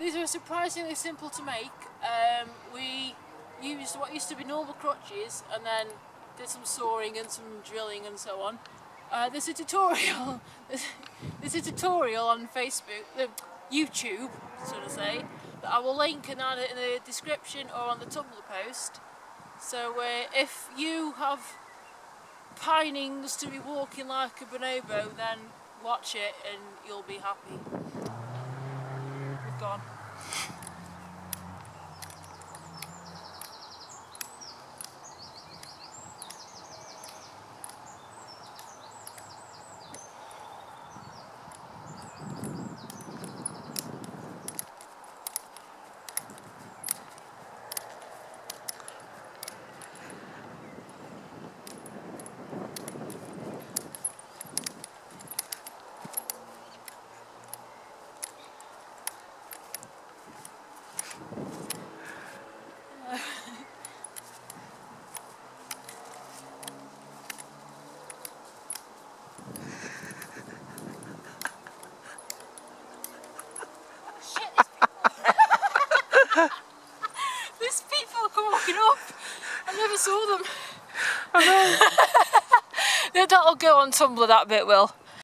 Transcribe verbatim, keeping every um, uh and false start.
These are surprisingly simple to make. Um, we used what used to be normal crutches and then did some sawing and some drilling and so on. Uh, there's a tutorial. There's, there's a tutorial on Facebook, uh, YouTube, so to say, that I will link in either in the description or on the Tumblr post. So uh, if you have pinings to be walking like a bonobo, then watch it and you'll be happy. We've gone. These people come walking up. I never saw them. I know. That'll go on Tumblr, that bit will.